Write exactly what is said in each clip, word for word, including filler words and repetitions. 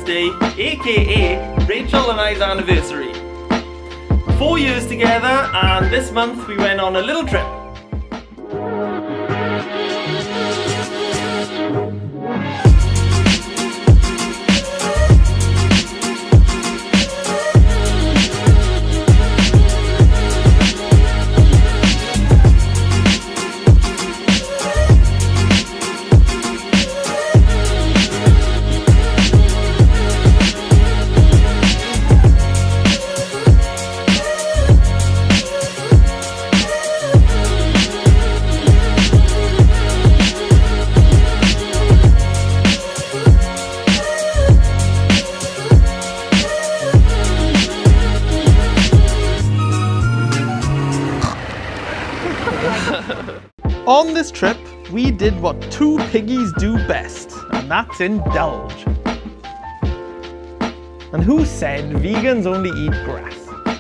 birthday, aka Rachel and I's anniversary. Four years together, and this month we went on a little trip. On this trip, we did what two piggies do best, and that's indulge. And who said vegans only eat grass?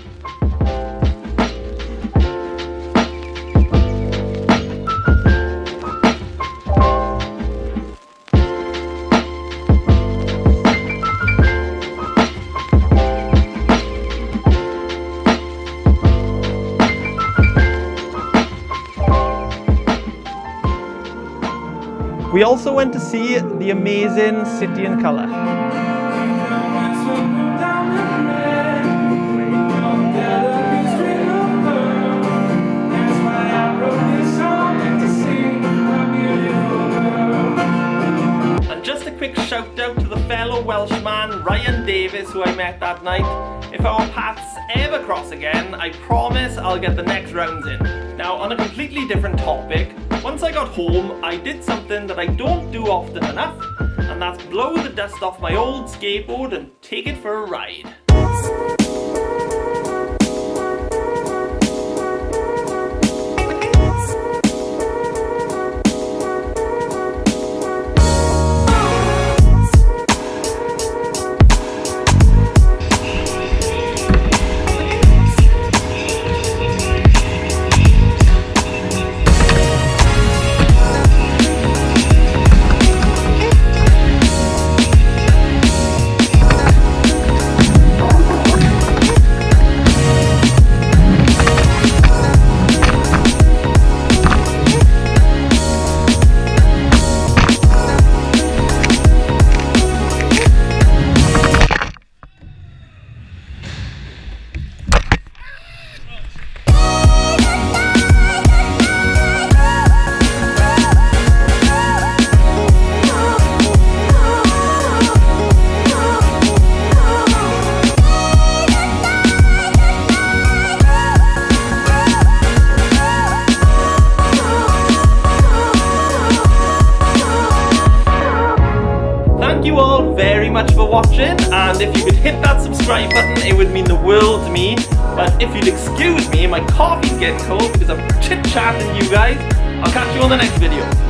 We also went to see the amazing City in Colour. And just a quick shout out to the fellow Welshman Ryan Davis who I met that night. If our paths ever cross again, I promise I'll get the next rounds in. Now, on a completely different topic, once I got home, I did something that I don't do often enough, and that's blow the dust off my old skateboard and take it for a ride. Thank you all very much for watching, and if you could hit that subscribe button, it would mean the world to me. But if you'd excuse me, my coffee's getting cold because I'm chit-chatting you guys. I'll catch you on the next video.